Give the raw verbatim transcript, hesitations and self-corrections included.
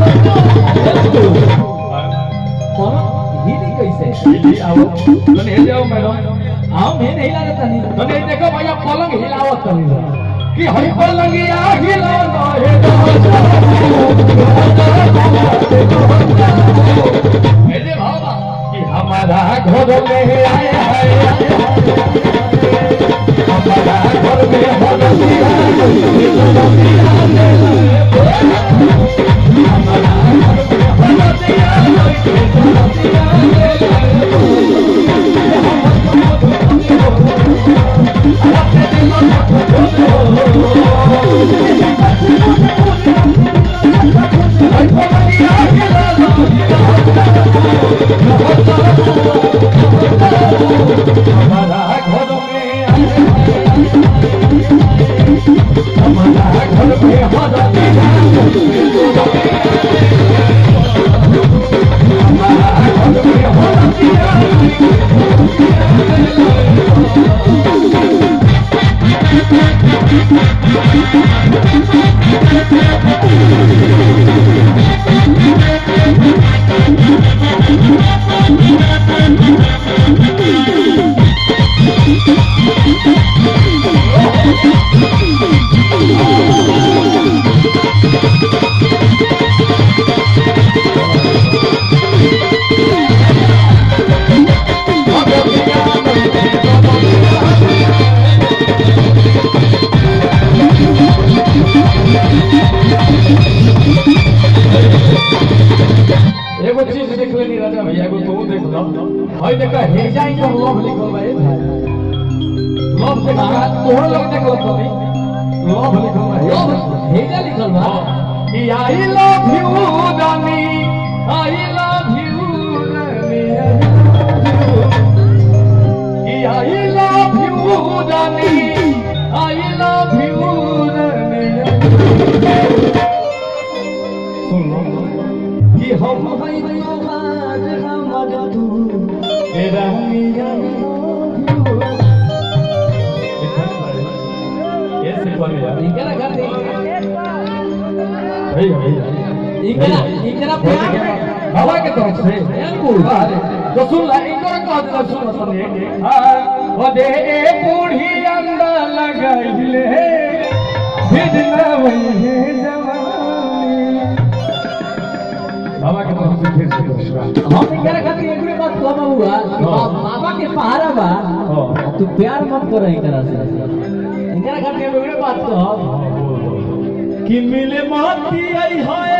हिली कैसे हिली आओ तने हे जाओ मैडम आओ मैं नहीं लागत नहीं तने देखो भैया पलंग हिलावत तनी कि हई पलंगिया हिलाओ हे मेरे बाबा कि हमारा घर में आया है हमारा घर में हलसिया हमारा घर में हलसिया एगो चीज देख लेनी राजा भैया एगो तू देख लो भाई देखा हेजा ही तो लव लिखल बा ए लव से कहा तोहर लोग देख लो तो लव लिखल बा लव हेजा लिखल बा कि आई लव यू रानी आई लव यू रानी कि आई लव यू रानी आई लव यू रानी सुन लो कि हम है तो आज हमर तू तेरा मिया ऐसे बोल यार इनका कर दे भैया भैया इनका इनका प्यार बाबा के तरफ से बिल्कुल तो सुन ला इनका कह दे सुन सुन हां दे ए बूढ़ी अंडा लगाइले फिर ना वही बाबा के तरफ से फिर से हम इनका खातिर एक बात कहबा हुआ बाबा के पहाड़ा बा तू प्यार मत कर इनका से इनका खातिर एक बात कह कि मिले माती आई है